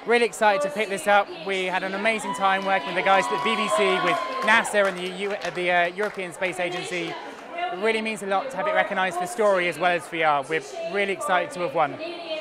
Really excited to pick this up. We had an amazing time working with the guys at the BBC, with NASA and the European Space Agency. It really means a lot to have it recognised for story as well as VR. We're really excited to have won.